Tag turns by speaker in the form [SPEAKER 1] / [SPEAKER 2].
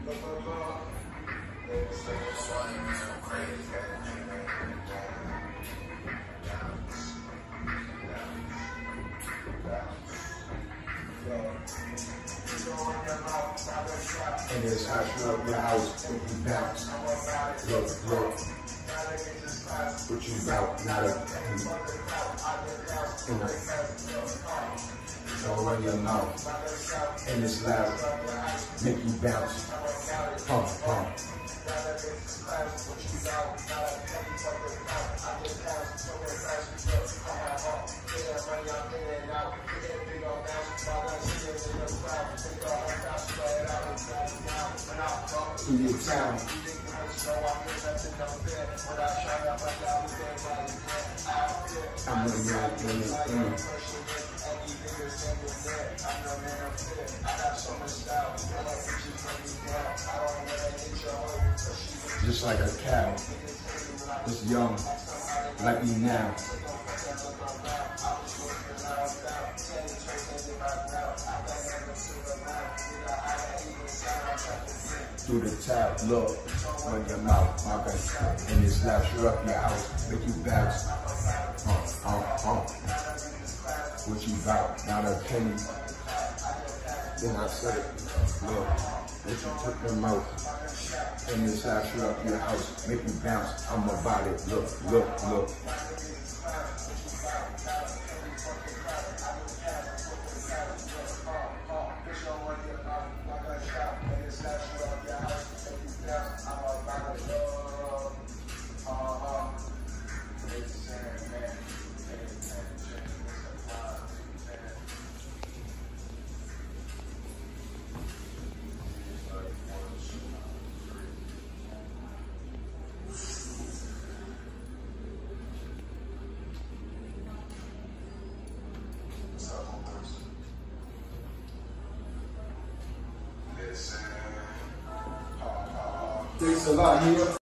[SPEAKER 1] And it's how you up your house when you bounce. Look. What you bout, not a it's all in your mouth. And it's loud. Make you bounce. Pump. In your town. I'm gonna know just like a cow, it's young, like me now. Through the tap, look, on your mouth, my bad. And it slaps you up your house, make you bounce. What you bout? Not a penny. Then I said it, look, what you took them out. And it slaps you up your house, make you bounce. I'm about it, look. Thanks a lot, Neil.